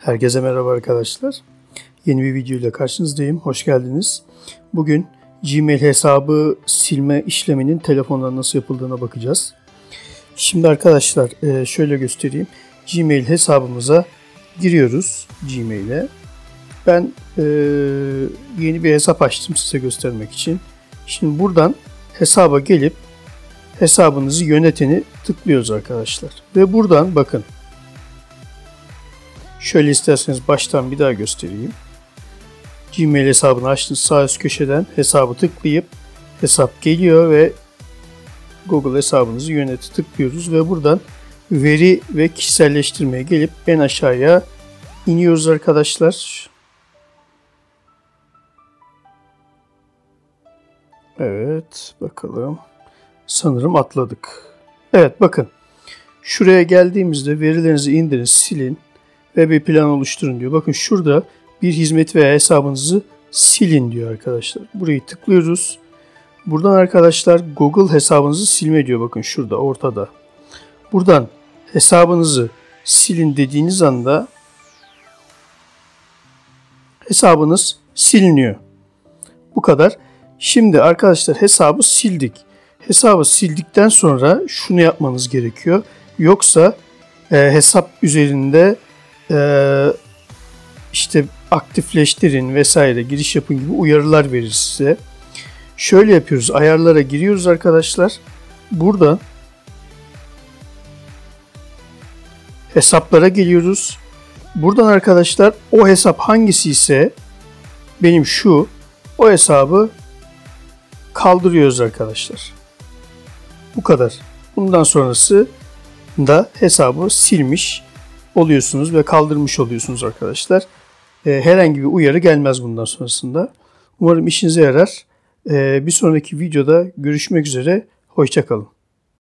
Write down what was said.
Herkese merhaba arkadaşlar. Yeni bir video ile karşınızdayım. Hoş geldiniz. Bugün Gmail hesabı silme işleminin telefondan nasıl yapıldığına bakacağız. Şimdi arkadaşlar şöyle göstereyim. Gmail hesabımıza giriyoruz Gmail'e. Ben yeni bir hesap açtım size göstermek için. Şimdi buradan hesaba gelip hesabınızı yöneteni tıklıyoruz arkadaşlar. Ve buradan bakın. Şöyle isterseniz baştan bir daha göstereyim. Gmail hesabını açtınız, sağ üst köşeden hesabı tıklayıp hesap geliyor ve Google hesabınızı yöneti tıklıyoruz ve buradan veri ve kişiselleştirmeye gelip en aşağıya iniyoruz arkadaşlar. Evet, bakalım. Sanırım atladık. Evet, bakın. Şuraya geldiğimizde verilerinizi indirin, silin ve bir plan oluşturun diyor. Bakın şurada bir hizmet veya hesabınızı silin diyor arkadaşlar. Burayı tıklıyoruz. Buradan arkadaşlar Google hesabınızı silme diyor. Bakın şurada ortada. Buradan hesabınızı silin dediğiniz anda hesabınız siliniyor. Bu kadar. Şimdi arkadaşlar hesabı sildik. Hesabı sildikten sonra şunu yapmanız gerekiyor. Yoksa hesap üzerinde işte aktifleştirin vesaire giriş yapın gibi uyarılar verir size. Şöyle yapıyoruz. Ayarlara giriyoruz arkadaşlar. Burada hesaplara geliyoruz. Buradan arkadaşlar o hesap hangisi ise benim şu o hesabı kaldırıyoruz arkadaşlar. Bu kadar. Bundan sonrası da hesabı silmiş oluyorsunuz ve kaldırmış oluyorsunuz arkadaşlar. Herhangi bir uyarı gelmez bundan sonrasında. Umarım işinize yarar. Bir sonraki videoda görüşmek üzere. Hoşça kalın.